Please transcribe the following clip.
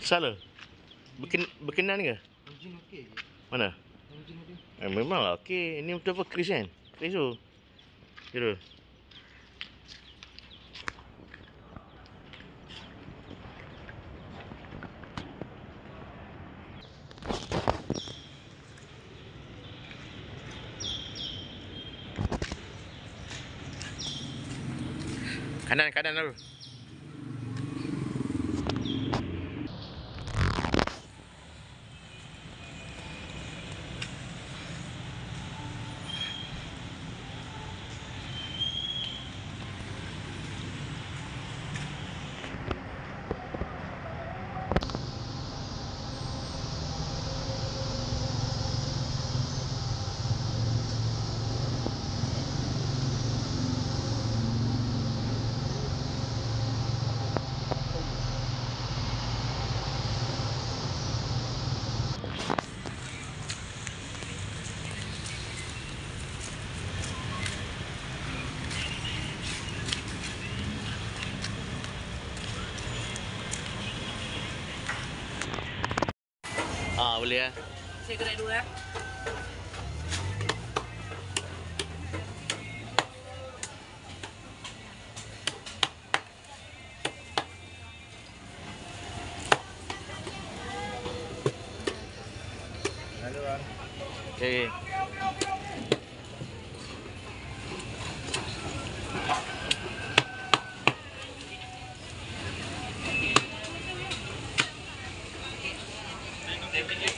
Salah? Berkenan ke? Engine okey je. Mana? Engine ada. Memanglah okey. Ini betul apa? Kris kan? Kris tu. Kira. Kanan dulu. Boleh ya. Saya gerak dulu ya. Halo bang. Okey. Saya